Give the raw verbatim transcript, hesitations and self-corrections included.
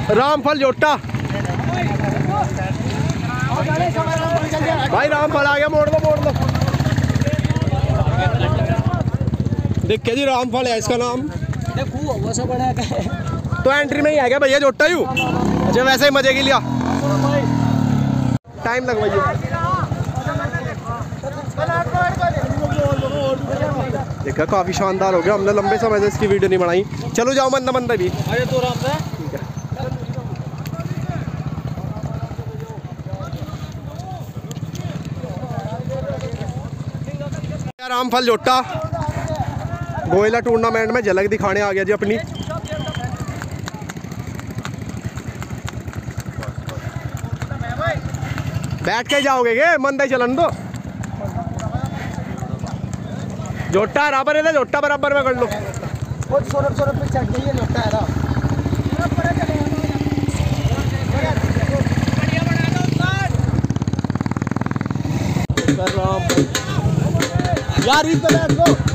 रामफल जोटा भाई, रामफल आ गया, मोड़ दो मोड़ दो। देख जी रामफल है इसका नाम। तो एंट्री में ही आ गया भैया जोटा यू। अच्छा वैसे ही मजे के लिया टाइम लगवाइए। देखा काफी शानदार हो गया, हमने लंबे समय से इसकी वीडियो नहीं बनाई। चलो जाओ मंदा मंदा भी। अरे तो राम से ठीक है। रामफल जोटा गोयला टूर्नामेंट में झलक दिखाने आ गया जी अपनी। बैठ के जाओगे के मंदा ही चलन दो। जोटा बराबर है, जोटा बराबर में कर लो। सोलह सोलह पे चढ़ गई है जोटा है। यार इस पे बैठ दो।